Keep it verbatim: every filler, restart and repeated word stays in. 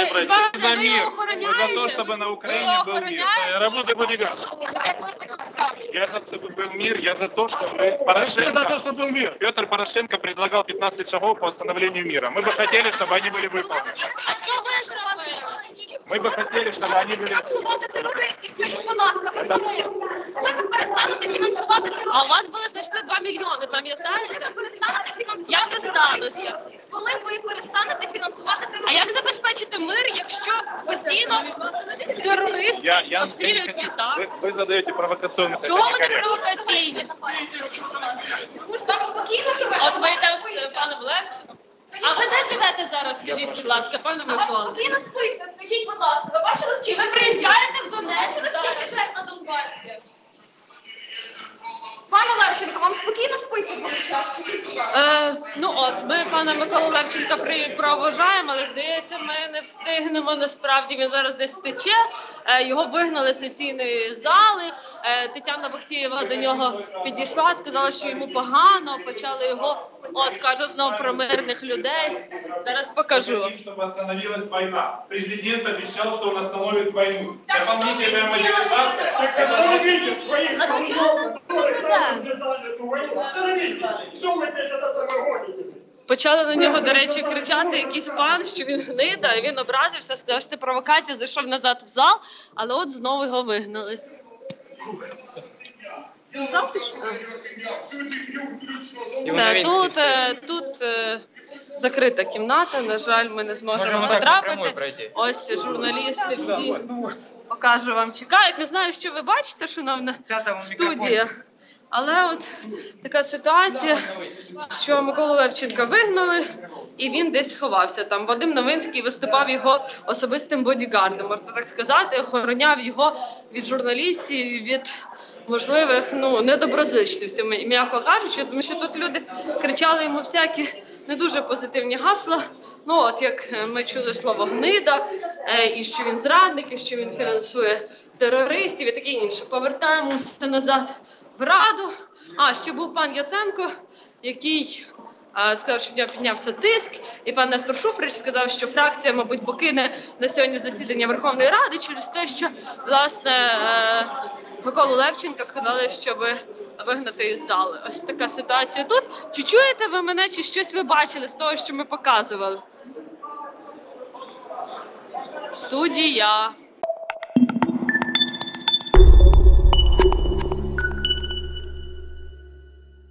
брать. За мир. Мы за то, чтобы на Украине был мир. Работай бодигаз. Я за то, чтобы был мир, я за то, чтобы Порошенко, за то, чтобы был мир. Петр Порошенко предлагал пятнадцать шагов по восстановлению мира. Мы бы хотели, чтобы они были выполнены. А що ви зробили? Мы бы хотели, чтобы они были... Коли ви перестанете фінансувати тероризм? А у вас були, знайшли два мільйони, пам'ятаєте? Коли ви перестанете фінансувати Як це станеться? Коли ви перестанете фінансувати тероризм? А як забезпечити мир, якщо постійно терористи Я, я, обстрілюють я літак? вы, вы задаете провокационные Чого вони провокаційні? Ви ж так спокійно живете? От ми йдемо з паном Левчином. А ви де живете зараз, скажіть, будь ласка, пане Микола? Ви спокійно спите, скажіть, будь ласка, ви бачили, чи ви приїжджаєте в Донеччину, скільки жертв на Донбасі? Пане Левченко, вам спокійно спиться в час? Е, ну от, ми пана Миколу Левченка проважаємо, але, здається, ми не встигнемо, насправді він зараз десь втече. Е, його вигнали з сесійної зали, е, Тетяна Бахтієва до нього підійшла, сказала, що йому погано, почали його, от, кажу знову про мирних людей. Зараз покажу. Чтобы остановилась война. Президент обещал, что он остановит войну. Дополнительная мобилизация. Остановите своих Почали на нього, до речі, кричати якийсь пан, що він гнида, і він образився, сказав, що це провокація, зайшов назад в зал, але от знову його вигнали. Це тут, тут закрита кімната, на жаль, ми не зможемо потрапити. Ось журналісти всі, покажу вам, чекають. Не знаю, що ви бачите, шановна студія. Але от така ситуація, що Миколу Левченка вигнали, і він десь сховався там. Вадим Новинський виступав його особистим бодігардом, можна так сказати, охороняв його від журналістів, від можливих, ну, недоброзичливців, м'яко кажучи, тому що тут люди кричали йому всякі не дуже позитивні гасла. Ну, от як ми чули слово «гнида», і що він зрадник, і що він фінансує терористів і таке інше. Повертаємося назад в Раду. А, ще був пан Яценко, який а, сказав, що в нього піднявся тиск, і пан Нестор Шуфрич сказав, що фракція, мабуть, покине на сьогодні засідання Верховної Ради через те, що, власне, е, Миколу Левченка сказали, щоб вигнати із зали. Ось така ситуація тут. Чи чуєте ви мене, чи щось ви бачили з того, що ми показували? Студія.